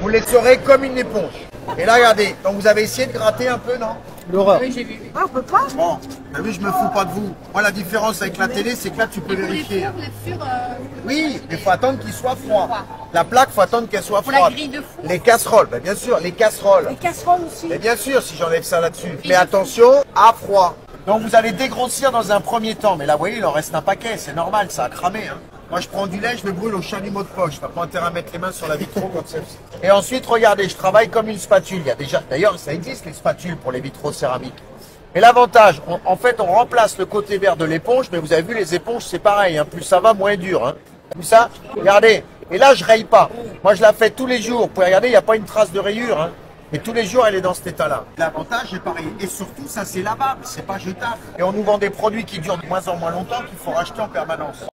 Vous les serez comme une éponge. Et là, regardez, donc vous avez essayé de gratter un peu, non? L'horreur. Oui, j'ai vu. Ah, on peut pas? Bon, t'as vu, je me fous pas de vous. Moi, la différence avec la télé, c'est que là, tu peux vérifier. Les fours, Oui, mais il faut attendre qu'il soit froid. La plaque, il faut attendre qu'elle soit pour la froide. grille de four. Les casseroles, ben bien sûr, les casseroles. Les casseroles aussi. Mais bien sûr, si j'enlève ça là-dessus. Mais attention, à froid. Donc vous allez dégrossir dans un premier temps. Mais là, vous voyez, il en reste un paquet. C'est normal, ça a cramé. Hein. Moi, je prends du lait, je le brûle au chalumeau de poche. T'as pas intérêt à mettre les mains sur la vitrine comme ça. Et ensuite, regardez, je travaille comme une spatule. Il y a déjà, d'ailleurs, ça existe les spatules pour les vitraux céramiques. Et l'avantage, en fait, on remplace le côté vert de l'éponge. Mais vous avez vu, les éponges, c'est pareil. Hein. Plus ça va, moins dur. Hein. Tout ça, regardez. Et là, je raye pas. Moi, je la fais tous les jours. Vous pouvez regarder, il n'y a pas une trace de rayure. Hein. Et tous les jours, elle est dans cet état-là. L'avantage est pareil. Et surtout, ça, c'est lavable. C'est pas jetable. Et on nous vend des produits qui durent de moins en moins longtemps qu'il faut racheter en permanence.